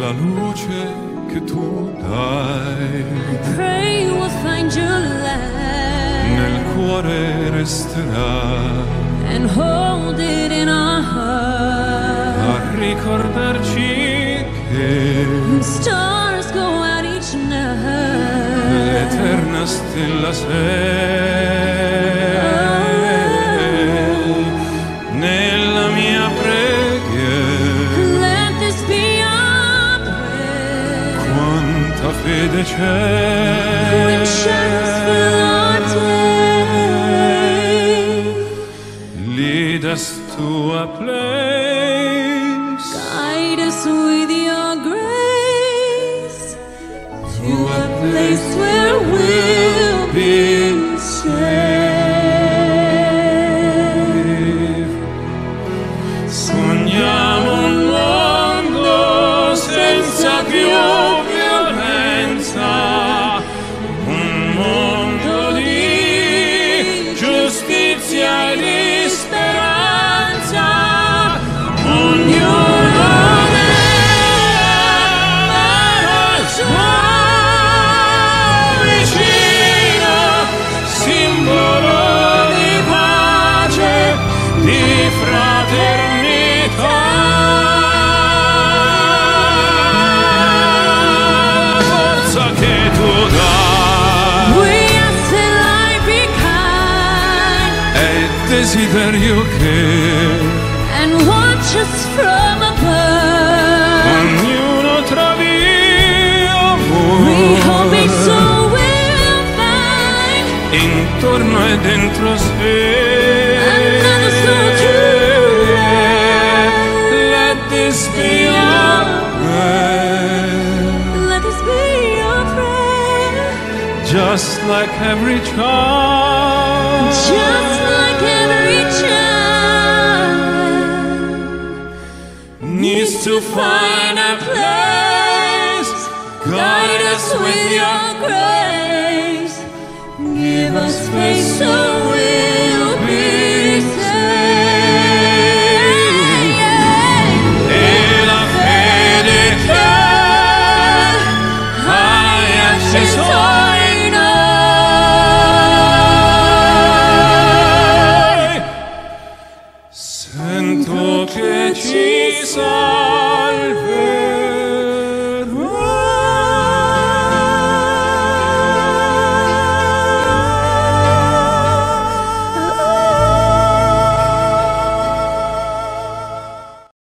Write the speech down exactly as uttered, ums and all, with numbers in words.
la luce che tu dai. I pray we'll find your light. Nel cuore resterà. And hold it in our heart. A ricordarci che stars go out each night. L'eterna stella sei. Oh. Nella mia preghiera. Let this be our prayer. Quanta fede c'è. When shadows fill our day. Lead us to a place. Guide us with your grace. To a place where we'll be safe. Sogniamo un mondo senza più violenza, un mondo di giustizia e di speranza. Ognuno nel suo vicino, simbolo di pace, di fraternità. Forza che tu dai. We ask that life be kind. È il desiderio che And watch us from above. ognuno trovi We hope amore it's so we'll find intorno e dentro sé. another soul to love. Let this be your prayer, Let this be your prayer. just like every child. Just like every child needs to find a place. Guide us with your grace. Give us faith so we'll be saved. e la fede che hai acceso in noi. Sento che ci salverà.